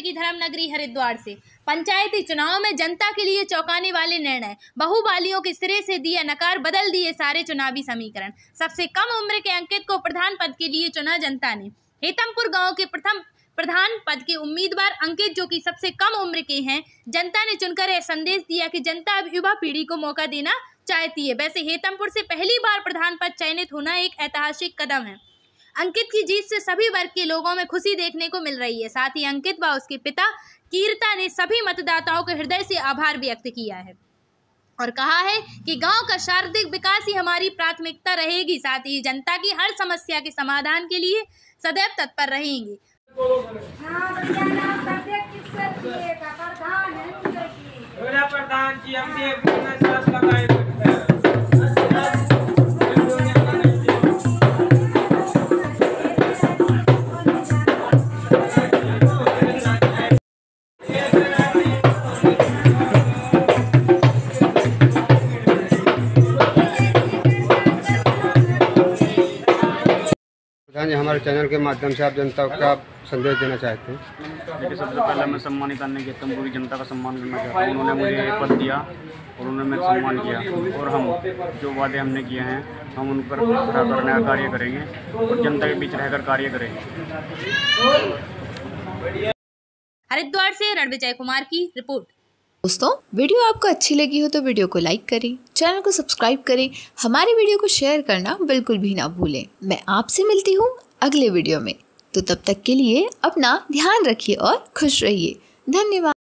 की धर्म नगरी हरिद्वार से। पंचायती चुनाव में जनता के लिए चौंकाने वाले निर्णय, बहुबालियों के सिरे से दिया नकार, बदल दिए सारे चुनावी समीकरण। सबसे कम उम्र के अंकित को प्रधान पद के लिए चुना जनता ने। हेतमपुर गांव के प्रथम प्रधान पद के उम्मीदवार अंकित, जो कि सबसे कम उम्र के हैं, जनता ने चुनकर यह संदेश दिया कि जनता अब युवा पीढ़ी को मौका देना चाहती है। वैसे हेतमपुर से पहली बार प्रधान पद चयनित होना एक ऐतिहासिक कदम है। अंकित की जीत से सभी वर्ग के लोगों में खुशी देखने को मिल रही है। साथ ही अंकित व उसके पिता कीर्ता ने सभी मतदाताओं के हृदय से आभार व्यक्त किया है और कहा है कि गांव का शारीरिक विकास ही हमारी प्राथमिकता रहेगी। साथ ही जनता की हर समस्या के समाधान के लिए सदैव तत्पर रहेंगे। प्रधान जी हमारे चैनल के माध्यम से आप जनता का संदेश देना चाहते हैं। देखिए, सबसे पहले मैं सम्मानित करने की हेतमपुर की जनता का सम्मान करना चाहता हूँ। उन्होंने मुझे पद दिया और उन्होंने मेरा सम्मान किया और हम जो वादे हमने किए हैं हम उन पर खरा करने का कार्य करेंगे और जनता के बीच रहकर कार्य करेंगे। हरिद्वार से रणविजय कुमार की रिपोर्ट। दोस्तों, वीडियो आपको अच्छी लगी हो तो वीडियो को लाइक करें, चैनल को सब्सक्राइब करें, हमारे वीडियो को शेयर करना बिल्कुल भी ना भूलें। मैं आपसे मिलती हूँ अगले वीडियो में, तो तब तक के लिए अपना ध्यान रखिए और खुश रहिए। धन्यवाद।